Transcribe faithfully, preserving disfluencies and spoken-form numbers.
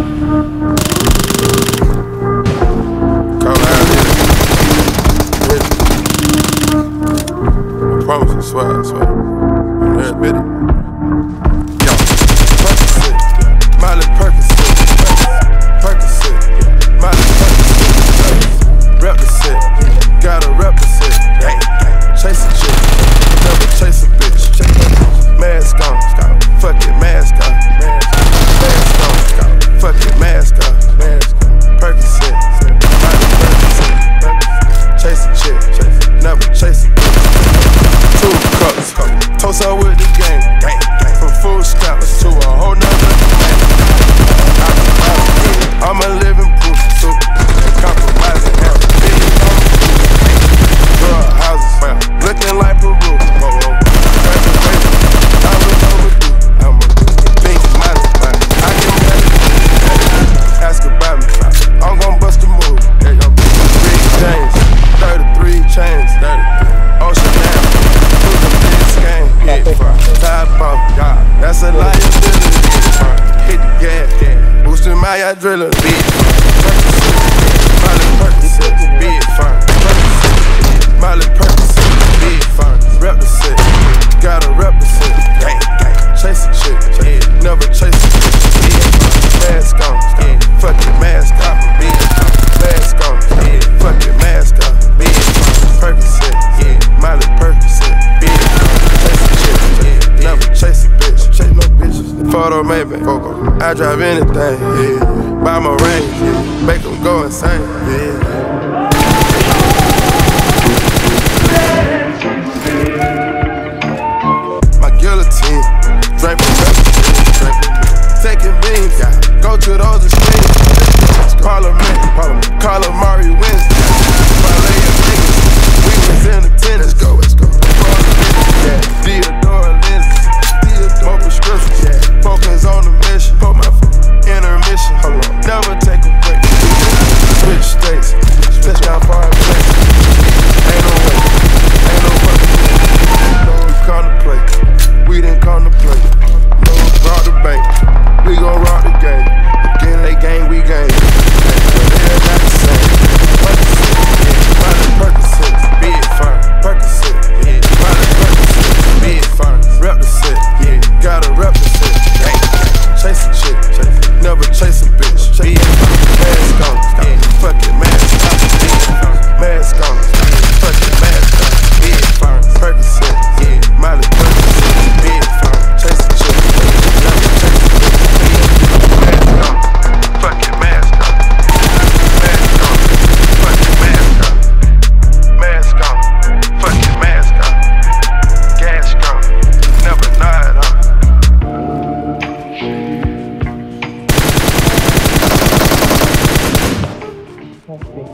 Promise, I swear, I swear. Every bit. Yo, Percocet, Miley Percocet, Percocet, Miley Percocet, rep the set, gotta rep the set, chase a chick, never chase a bitch, mask on, fuck it, mask on, mask on, fuck it, mask on, Percocet, Miley Percocet, chase a chick, never chase a bitch. Two cups, toast up with the game, from food stamps to a whole nother thing. I'm a living proof, so ain't compromising. Have a billion on the drug houses, looking like Peru. Graduation, I was overdue. I'm a pink model, I can get it. Ask about me, I'm gon' bust a move. Big James, thirty-three chains, Ocean now. Top off, that's a liability. Hit the gas, boosting my adrenaline. Miley Percocet, big fun. Miley Percocet, big fun. Rep the set, gotta rep the set. Chase a chick, never chase a chick. Mask on, fuck it, mask off. Mask on, fuck it, mask off. Percocet, Miley Percocet, big fun. Never chase a bitch, chase no bitches. Photo maybe, I drive anything, yeah. Buy my range, yeah. Make them go insane, yeah. My guillotine, draping records, taking beams, yeah. Go to those extremes. Parliament, Calamari Wednesday. Parlay and niggas, we was in attendance. Let's go, let's go. Yeah, Theodore lenses, more prescriptions, yeah. Focus on the mission, put my intermission, hold on, never take a break. Switch states, switch down far place. Ain't no way, ain't no fucking way. No, we come to play, we didn't come to play. No, rob the bank, we gon' rock the game. Again, they game, we game. But they're not the same. Percocet, Miley Percocet, big fun. Percocet, Miley Percocet, big fun. Rep the set, yeah, gotta rep the set. Chase a chick, never chase a bitch. Mask on, fuck it, mask on. Mask on, fuck it, mask on. Big fun. Percocet, Miley Percocet, big fun. Chase a chick, never chase a bitch. Mask on, fuck it, mask on. Mask on, fuck it, mask on. Mask on, fuck it, mask on. Gas gone, never nod on. Okay.